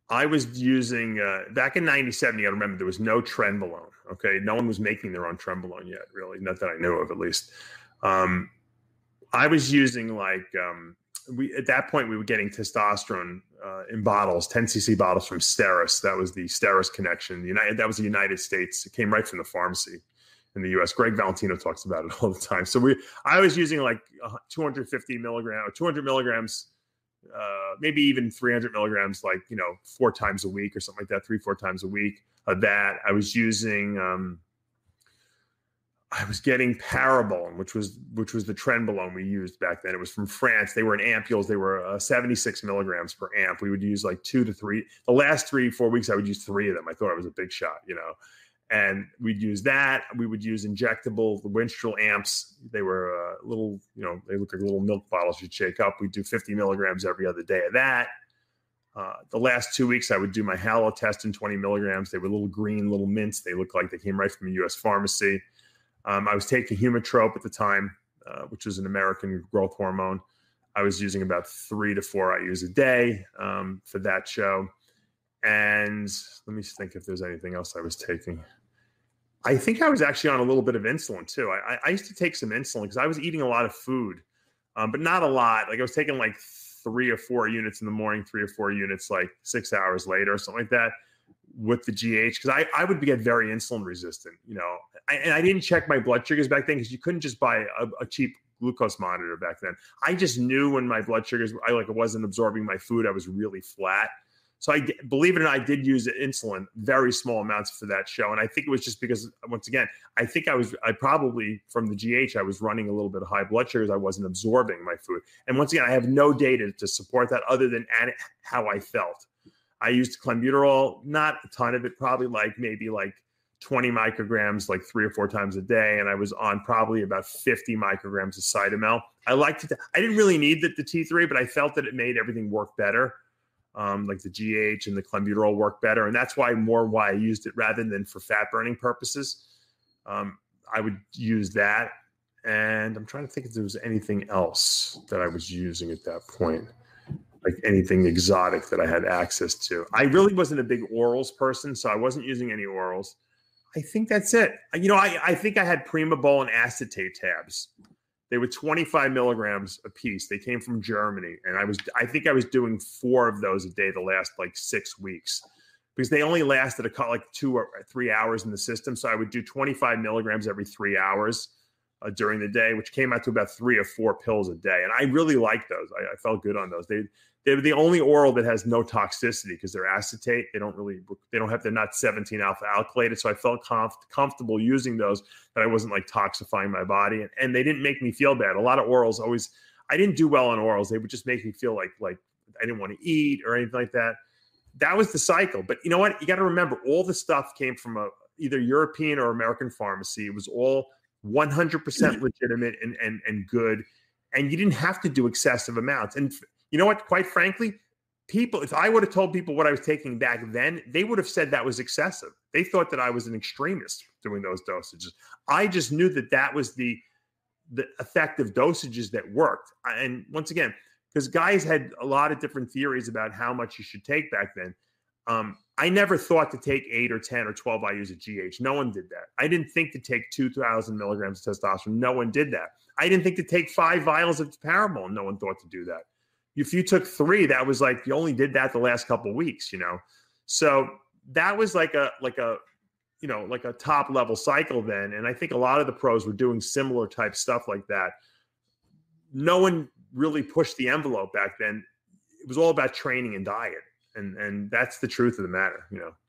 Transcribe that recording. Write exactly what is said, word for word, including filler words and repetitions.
I was using, uh, back in ninety-seven, you got to remember, there was no Trenbolone, okay? No one was making their own Trenbolone yet, really, not that I knew of, at least. Um, I was using, like, um, we at that point, we were getting testosterone uh, in bottles, ten C C bottles from Steris. That was the Steris connection. The United, that was the United States. It came right from the pharmacy in the U S. Greg Valentino talks about it all the time. So we, I was using like two hundred fifty milligrams, or two hundred milligrams, uh, maybe even three hundred milligrams, like, you know, four times a week or something like that, three, four times a week of that. I was using, um, I was getting Parabol, which was, which was the Trenbolone we used back then. It was from France. They were in ampules. They were uh, seventy-six milligrams per amp. We would use like two to three. The last three, four weeks, I would use three of them. I thought I was a big shot, you know. And we'd use that. We would use injectable, the Winstrol amps. They were uh, little, you know, they look like little milk bottles you'd shake up. We'd do fifty milligrams every other day of that. Uh, the last two weeks, I would do my Halo test in twenty milligrams. They were little green, little mints. They looked like they came right from a U S pharmacy. Um, I was taking Humatrope at the time, uh, which was an American growth hormone. I was using about three to four I U's a day um, for that show. And let me think if there's anything else I was taking. I think I was actually on a little bit of insulin too. I, I used to take some insulin because I was eating a lot of food, um, but not a lot. Like I was taking like three or four units in the morning, three or four units like six hours later or something like that with the G H. Because I, I would get very insulin resistant, you know. I, and I didn't check my blood sugars back then because you couldn't just buy a, a cheap glucose monitor back then. I just knew when my blood sugars, I like I wasn't absorbing my food. I was really flat. So I, believe it or not, I did use insulin, very small amounts for that show. And I think it was just because, once again, I think I was, I probably, from the G H, I was running a little bit of high blood sugars. I wasn't absorbing my food. And once again, I have no data to support that other than how I felt. I used clenbuterol, not a ton of it, probably like maybe like twenty micrograms, like three or four times a day. And I was on probably about fifty micrograms of Cytomel. I liked it. I didn't really need the, the T three, but I felt that it made everything work better. Um, like the G H and the clenbuterol work better. And that's why more why I used it rather than for fat burning purposes. Um, I would use that. And I'm trying to think if there was anything else that I was using at that point, like anything exotic that I had access to. I really wasn't a big orals person, so I wasn't using any orals. I think that's it. You know, I, I think I had Primabol and acetate tabs. They were twenty-five milligrams a piece. They came from Germany. And I was, I think I was doing four of those a day the last like six weeks because they only lasted a couple, like two or three hours in the system. So I would do twenty-five milligrams every three hours uh, during the day, which came out to about three or four pills a day. And I really liked those. I, I felt good on those. They, they're the only oral that has no toxicity because they're acetate. They don't really, they don't have, they're not seventeen alpha alkylated. So I felt comf- comfortable using those, that I wasn't like toxifying my body. And, and they didn't make me feel bad. A lot of orals always, I didn't do well on orals. They would just make me feel like, like I didn't want to eat or anything like that. That was the cycle. But you know what? You got to remember, all the stuff came from a, either European or American pharmacy. It was all one hundred percent legitimate and, and, and good. And you didn't have to do excessive amounts. And you know what? Quite frankly, people, if I would have told people what I was taking back then, they would have said that was excessive. They thought that I was an extremist doing those dosages. I just knew that that was the, the effective dosages that worked. And once again, because guys had a lot of different theories about how much you should take back then. Um, I never thought to take eight or ten or twelve I U's of G H. No one did that. I didn't think to take two thousand milligrams of testosterone. No one did that. I didn't think to take five vials of Paramol. No one thought to do that. If you took three, that was like, you only did that the last couple of weeks, you know? So that was like a, like a, you know, like a top level cycle then. And I think a lot of the pros were doing similar type stuff like that. No one really pushed the envelope back then. It was all about training and diet. And, and that's the truth of the matter, you know?